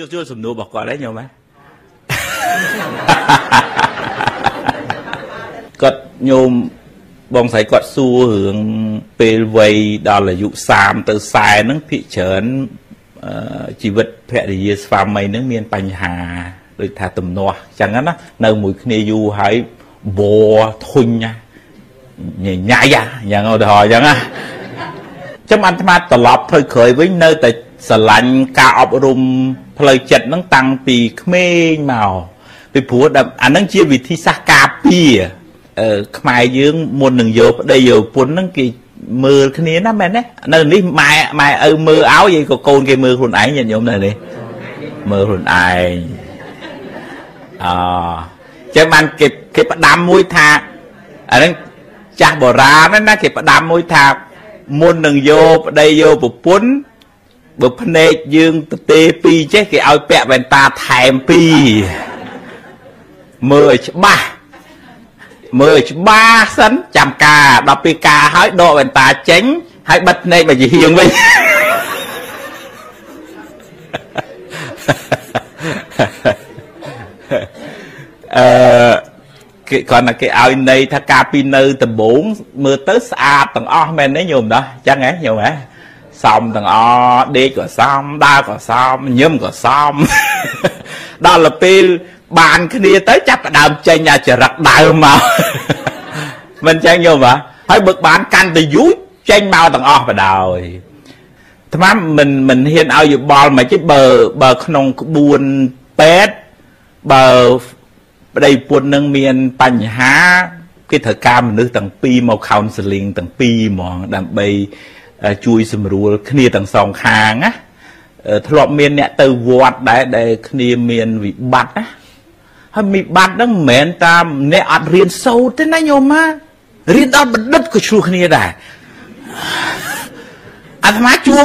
ជួលសំណួររបស់គាត់đấyញោមហ៎គាត់ញោមបងស្រីគាត់សួររឿងពេលវ័យដល់អាយុ30ទៅ40ហ្នឹងភាគច្រើនជីវិតភរិយាស្វាមីហ្នឹងមានបញ្ហាដូចថាទំនាស់អញ្ចឹងណានៅមួយគ្នាយូរហើយបរធុញញញ៉ៃយ៉ាងឧទាហរណ៍អញ្ចឹងណាចាំអាត្មាត្រឡប់ទៅក្រោយវិញនៅតែស្រឡាញ់ការអប់រំផ្លូវចិត្តហ្នឹងតាំងពីក្មេងមកពីព្រោះអាហ្នឹងជាវិធីសាស្ត្រការពារខ្មែរយើងមុននឹងយកប្តីយកប្រពន្ធហ្នឹងគេមើលគ្នាណាមែនទេនៅនេះម៉ែឪមើលឲ្យឯងក៏កូនគេមើលខ្លួនឯងញាតិញោមនៅនេះមើលខ្លួនឯងចឹងបានគេផ្ដាំមួយថាអាហ្នឹងចាស់បុរាណណាគេផ្ដាំមួយថាមុននឹងយកប្តីយកប្រពន្ធបើភ្នែកយើងទៅទេពីរចេះគេឲ្យពាក់វ៉ែនតាថែមពីរមើលឲ្យច្បាស់សិនចាំការដល់ពេលការហើយដកវ៉ែនតាចេញហើយបិទភ្នែកមកជាហៀងវិញគេគាត់ថាគេឲ្យន័យថាការពីនៅដំបងមើលទៅស្អាតទាំងអស់មែនទេញោមដោះអញ្ចឹងហ៎ញោមហ៎សំទាំងអស់ដេកក៏សំដើរក៏សំញឹមក៏សំដល់ពេលបានគ្នាទៅចាប់ផ្ដើមចេញអាចរិតដើមមកមិនចឹងញោមហ៎ហើយបើបានកាន់ទៅយូរចេញមកទាំងអស់បដ ாய் ថ្មមិនហ៊ានឲ្យយោបល់មកជិះបើក្នុងក្បួនពេទ្យបើប្តីប្រពន្ធនឹងមានបញ្ហាគេត្រូវការមនុស្សទាំងពីរមក counseling ទាំងពីរហ្មងដើម្បីជួយសម្រួលគ្នាទាំងសងខាងណាធ្លាប់មានអ្នកទៅវត្តដែរដែលគ្នាមានវិបត្តិណាហើយវិបត្តិហ្នឹងមិនមែនតាមអ្នកអត់រៀនសូត្រទេណាញោមម៉ារៀនដល់បណ្ឌិតក៏ឆ្លោះគ្នាដែរអាត្មាជួប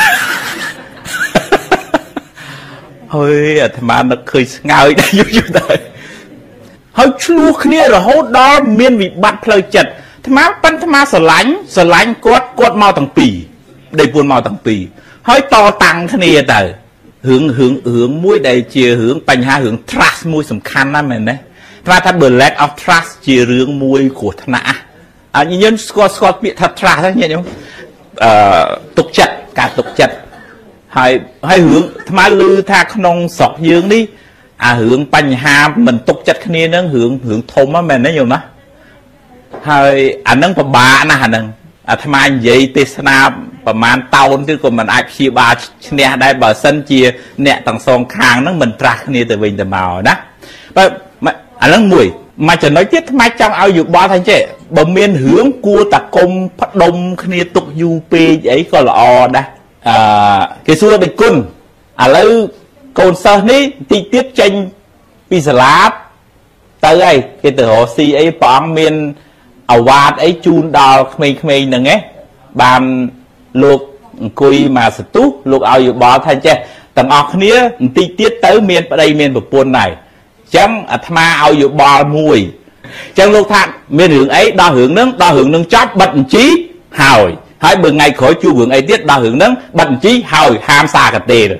ហើយអាត្មានឹកឃើញស្ងើយដែរយូរដែរហើយឆ្លោះគ្នារហូតដល់មានវិបត្តិផ្លូវចិត្តអាត្មាប៉ិនអាត្មាស្រឡាញ់គាត់មកទាំងពីរដេកពួនមកទាំងពីរហើយតតាំងគ្នាទៅរឿងមួយដែលជារឿងបញ្ហារឿង trust មួយសំខាន់ណាស់មែនទេថាបើ lack of trust ជារឿងមួយគ្រោះថ្នាក់យើងស្គាល់ពាក្យថា trust ហ្នឹងញាតិញោមទុកចិត្តការទុកចិត្តហើយរឿងអាត្មាឮថាក្នុងស្រុកយើងនេះអារឿងបញ្ហាមិនទុកចិត្តគ្នាហ្នឹងរឿងធំហ្នឹងមែនទេញោមណាហើយអាហ្នឹងពិបាកណាស់អាហ្នឹងអាត្មានិយាយទេសនាប្រហែលតោនទៀតក៏មិនអាចព្យាបាលឈ្នះដែរបើសិនជាអ្នកទាំងសងខាងហ្នឹងមិនត្រាស់គ្នាទៅវិញទៅមកណាបើអាហ្នឹងមួយចំណុចទៀតថ្មចង់ឲ្យយោបល់ថាចេះបើមានរឿងគួរតែគុំផ្ដុំគ្នាទុកយូរពេកអីក៏ល្អដែរគេសួរដូចគុណឥឡូវកូនសិស្សនេះតិចទៀតចេញពីសាលាទៅអីគេទៅរកស៊ីអីព្រះអង្គមានអាវ៉ាតអីជូនដល់ក្មេងៗហ្នឹងឯងបានលោកអង្គុយមកសន្ទុះលោកឲ្យយោបល់ថាចេះទាំងអស់គ្នាបន្តិចទៀតទៅមានប្តីមានប្រពន្ធហើយអញ្ចឹងអាត្មាឲ្យយោបល់មួយអញ្ចឹងលោកថាមានរឿងអីដល់រឿងហ្នឹងចប់បិទបញ្ជីហើយបើថ្ងៃក្រោយជួបរឿងអីទៀតដល់រឿងហ្នឹងបិទបញ្ជីហើយហាមសារកាទេ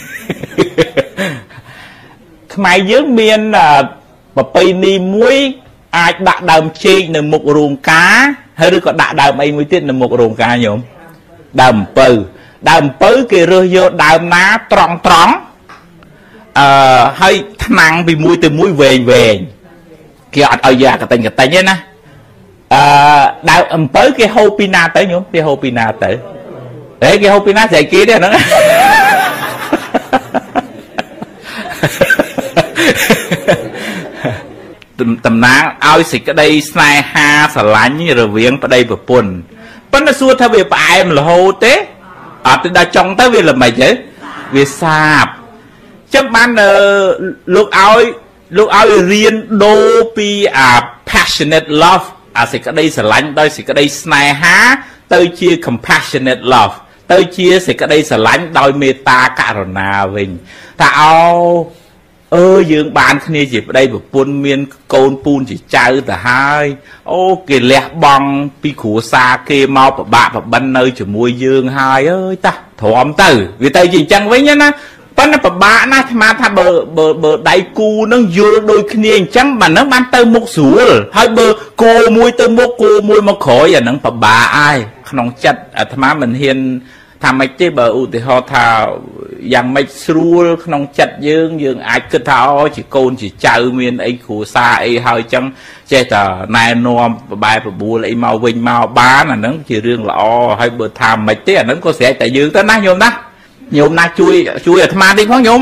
ខ្មែរយើងមានប្រពៃណីមួយអាចដាក់ដើមចេកនៅមុខរោងការហើយឬក៏ដាក់ដើមអីមួយទៀតនៅមុខរោងការញោមដើមអំពៅគេរើសយកដើមណាត្រង់ហើយថ្នាំងពីមួយទៅមួយវែងគេអត់ឲ្យយកកតិញទេណាដើមអំពៅគេហូបពីណាទៅញោមគេហូបពីណាទៅគេហូបពីណាស្រីគេទេហ្នឹងតំណាងឲ្យសេចក្តីស្នេហាស្រឡាញ់រវាងប្តីប្រពន្ធប៉ុន្តែសួរថាវាផ្អែមរហូតទេអត់ទៅដល់ចុងទៅវាល្មិចទេវាសាបចឹងបានលោកឲ្យរៀនដូរពីpassionate love សេចក្តីស្រឡាញ់ដោយសេចក្តីស្នេហាទៅជា compassionate love ទៅជាសេចក្តីស្រឡាញ់ដោយមេត្តាករុណាវិញថាយើងបានគ្នាជាប្តីប្រពន្ធមានកូនពូនជាចៅទៅហើយគេលះបង់ពីគ្រួសារគេមកប្របាក់ប្របិននៅជាមួយយើងហើយអើយតាទ្រាំទៅវាទៅជាអញ្ចឹងវិញណាប៉ុន្តែពិបាកណាស់អាត្មាថាបើដៃគូនឹងយល់ដូចគ្នាអញ្ចឹងបាទនឹងបានទៅមុខស្រួលហើយបើគោមួយទៅមុខគោមួយមកក្រោយអានឹងពិបាកហើយក្នុងចិត្តអាត្មាមិនហ៊ានថាម៉េចទេបើឧទាហរណ៍ថាយ៉ាងម៉េចស្រួលក្នុងចិត្តយើងអាចគិតថាអូជាកូនជាចៅមានអីគ្រួសារអីហើយអញ្ចឹងចេះតែណែនាំបបែបបួលអីមកវិញមកបានអានឹងជារឿងល្អហើយបើថាម៉េចទេអានឹងក៏ស្រេចតែយើងទៅណាញោមណាញោមណាជួយអាត្មាតិចផងញោម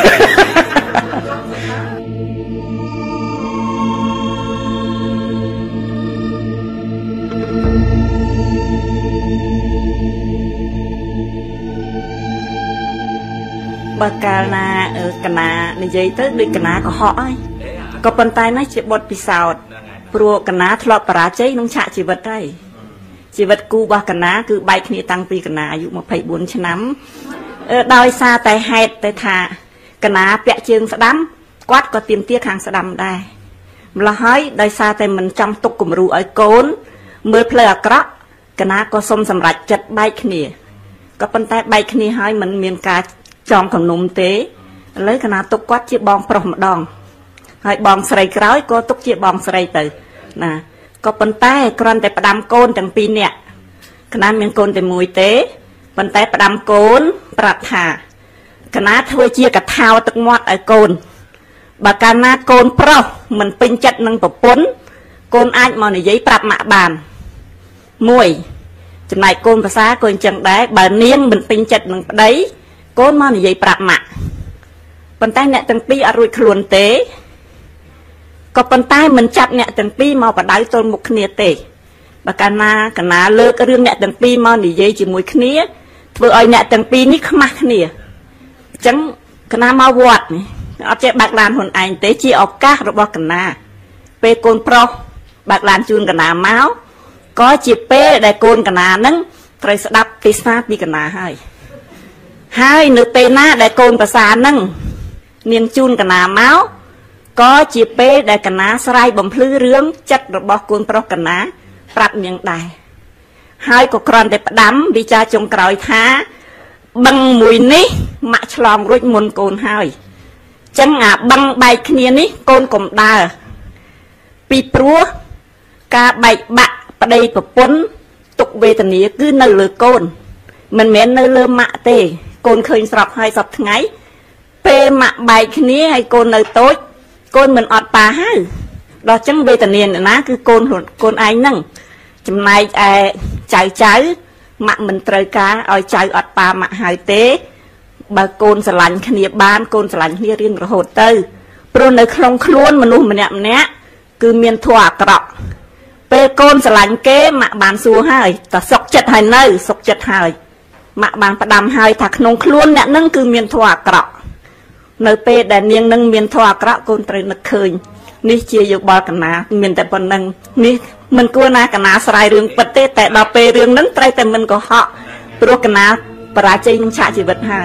បើកាលណាកណានិយាយទៅដូចកណាកុហកហើយក៏ប៉ុន្តែនេះជាបទពិសោធន៍ព្រោះកណាធ្លាប់បរាជ័យក្នុងឆាកជីវិតហើយជីវិតគូរបស់កណាគឺបែកគ្នាតាំងពីកណាអាយុ24ឆ្នាំដោយសារតែហេតុតែថាកណាពាក់ជើងស្ដាំគាត់ក៏ទៀមទាខាងស្ដាំដែរម្ល៉េះហើយដោយសារតែមិនចង់ទុកគំរូឲ្យកូនមើលផ្លូវអាក្រក់កណាក៏សុំសម្រេចចិត្តបែកគ្នាក៏ប៉ុន្តែបែកគ្នាហើយមិនមានការចងគំនុំទេឥឡូវកណាទុកគាត់ជាបងប្រុសម្ដងហើយបងស្រីក្រោយក៏ទុកជាបងស្រីទៅណាក៏ប៉ុន្តែគ្រាន់តែផ្ដាំកូនទាំងពីរនាក់កណាមានកូនតែមួយទេប៉ុន្តែផ្ដាំកូនប្រាប់ថាកណាធ្វើជាកថាទឹកមាត់ឲ្យកូនបើកាលណាកូនប្រុសមិនពេញចិត្តនឹងប្រពន្ធកូនអាចមកនិយាយប្រាប់ម៉ាក់បានមួយចំណែកកូនភាសាក៏អញ្ចឹងដែរបើនាងមិនពេញចិត្តនឹងប្តីកូនមកនិយាយប្រាប់ម៉ាក់ប៉ុន្តែអ្នកទាំងពីរអត់រួចខ្លួនទេក៏ប៉ុន្តែមិនចាប់អ្នកទាំងពីរមកបដៅទល់មុខគ្នាទេបើកាលណាកណាលើករឿងអ្នកទាំងពីរមកនិយាយជាមួយគ្នាធ្វើឲ្យអ្នកទាំងពីរនេះខ្មាស់គ្នាអញ្ចឹងកណាមកវត្តនេះអត់ចេះបើកឡានខ្លួនឯងទេជាឱកាសរបស់កណាពេលកូនប្រុសបើកឡានជូនកណាមកក៏ជាពេលដែលកូនកណានឹងត្រូវស្ដាប់ទេសនាពីកណាហើយនៅពេលណាដែលកូនប្រសានឹងនាងជូនកណាមកក៏ជាពេលដែលកណាស្រ័យបំភ្លឺរឿងចិត្តរបស់កូនប្រុសកណាប្រាប់នាងដែរហើយក៏គ្រាន់តែផ្ដាំវិចារចុងក្រោយថាបឹងមួយនេះម៉ាក់ឆ្លងរួចមុនកូនហើយចឹងអាបឹងបែកគ្នានេះកូនកុំដើរពីព្រោះការបែកបាក់ប្តីប្រពន្ធទុកវេទនាគឺនៅលើកូនមិនមែននៅលើម៉ាក់ទេកូនឃើញស្រាប់ហើយសពថ្ងៃពេលម៉ាក់បែកគ្នាហើយកូននៅតូចកូនមិនអត់ប៉ាហើយដល់ចឹងវេទនាណាគឺកូនឯងហ្នឹងចំណែកឯចៅម៉ាក់មិនត្រូវការឲ្យចៅអត់ប៉ាម៉ាក់ហើយទេបើកូនស្រឡាញ់គ្នាបានកូនស្រឡាញ់គ្នារៀងរហូតទៅព្រោះនៅក្នុងខ្លួនមនុស្សម្នាក់គឺមានធម៌អាក្រក់ពេលកូនស្រឡាញ់គេម៉ាក់បានសួរហើយតែសុខចិត្តហើយនៅសុខចិត្តហើយម៉ាក់បានផ្ដាំហើយថាក្នុងខ្លួនអ្នកនឹងគឺមានធម៌អាក្រក់នៅពេលដែលនាងនឹងមានធម៌អាក្រក់កូនត្រូវនឹកឃើញនេះជាយោបល់កណាមានតែប៉ុណ្្នឹងនេះមិនគួរណាកណាស្រាយរឿងពិតទេតែដល់ពេលរឿងហ្នឹងត្រូវតែមិនកុហកព្រោះកណាបរាជ័យនឹងឆាកជីវិតហើយ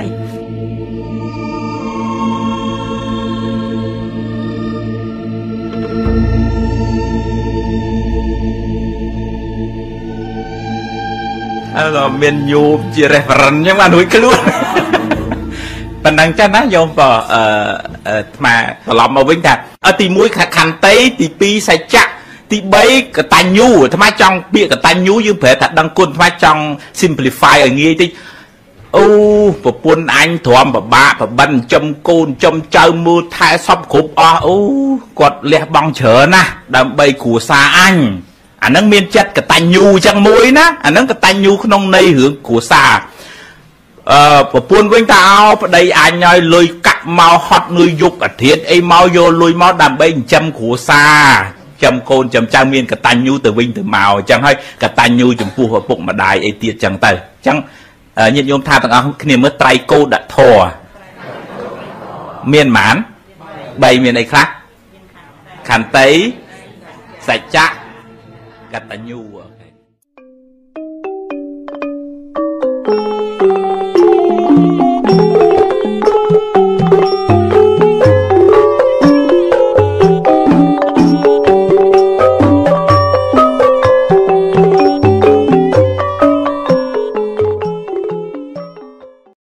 មានញោមជា reference អញ្ចឹងបានរួចខ្លួនប៉ុណ្ណឹងចាស់ណាយោមក៏ថ្មត្រឡប់មកវិញថាទី1ខន្តីទី2សច្ចៈទី3កតញ្ញូថ្មចង់ពាក្យកតញ្ញូយើងប្រែថាដឹងគុណថ្មចង់ simplify ឲ្យងាយតិចអូប្រពន្ធអញទ្រាំប្របាកប្របិនចំកូនចំចៅមើលថែសពគ្រប់អស់អូគាត់លះបង់ច្រើនណាស់ដើម្បីគ្រួសារអញអានឹងមានចិត្តកតញ្ញូចឹងមួយណាអានឹងកតញ្ញូក្នុងន័យរឿងគ្រួសារប្រពន្ធវិញថាអោប្តីអញឲ្យលុយកាក់មកហត់នឿយយុគអាធិធអីមកយកលុយមកដើម្បីចិញ្ចឹមគ្រួសារចំកូនចំចៅមានកតញ្ញូទៅវិញទៅមកអញ្ចឹងហើយកតញ្ញូចំពោះឪពុកម្ដាយអីទៀតចឹងទៅអញ្ចឹងញាតិញោមថាទាំងអស់គ្នាមើលត្រៃកោដធរមានប៉ុន្មាន3មានអីខ្លះខន្តីសច្ចៈកតញ្ញូ